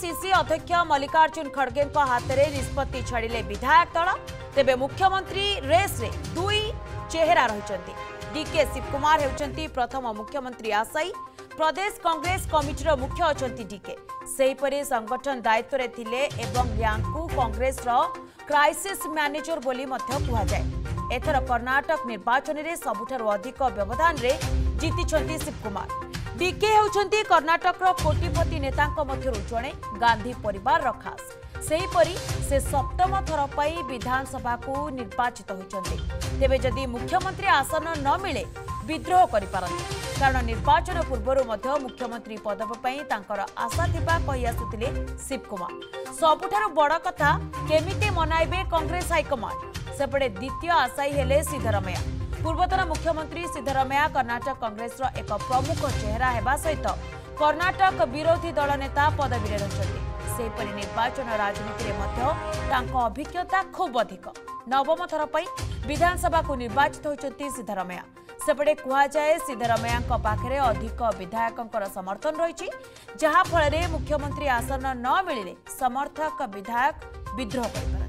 AICC अध्यक्ष मल्लिकार्जुन खड़गे हाथ में निष्पत्ति छाड़िले विधायक दल। तेबे मुख्यमंत्री रेस रे दुई चेहरा रही। डीके शिवकुमार होउछंती प्रथम मुख्यमंत्री आशायी। प्रदेश कांग्रेस कमिटीर मुख्य अछंती डीके। सेहीपरि संगठन दायित्व रे थिले एवं यांकू कांग्रेस रो क्राइसिस मैनेजर बोली मध्य कुहा जाए। एथर कर्नाटक निर्वाचन रे सबुठारु अधिक व्यवधान रे जीतिछंती शिवकुमार। डीके होउछंती कर्नाटक रो कोटिपति नेतांक मध्यरु जणे गांधी परिवार खास। सेहीपरि से सप्तम थर पई विधानसभा को निर्वाचित होइछंती। तेबे जदि मुख्यमंत्री आसन न मिले विद्रोह करि पारंती, कारण निर्वाचन पूर्व मुख्यमंत्री पदक पई तांकर आशा थिबा कहि आसुतिले शिवकुमार। सबुठारु बड़ कथा केमिति मनाइबे कांग्रेस हाईकमांड। सेपटे द्वितीय आशायी हेले सिद्धरामैया। पूर्वतन मुख्यमंत्री सिद्धरामैया कर्नाटक कांग्रेस एक प्रमुख चेहरा हेबा सहित कर्नाटक विरोधी दल नेता पदवी रे रहिछन्ती। सेपरि निर्वाचन राजनीति रे मध्य तांको अभिज्ञता खूब अधिक। नवम थर पई विधानसभा को निर्वाचित होइछन्ती सिद्धरामैया। सेपटे कुहा जाए सिद्धरामैया पाखरे अधिक विधायकंकर समर्थन रही, जहा फल मुख्यमंत्री आसन न मिलिले समर्थक विधायक विद्रोह कर।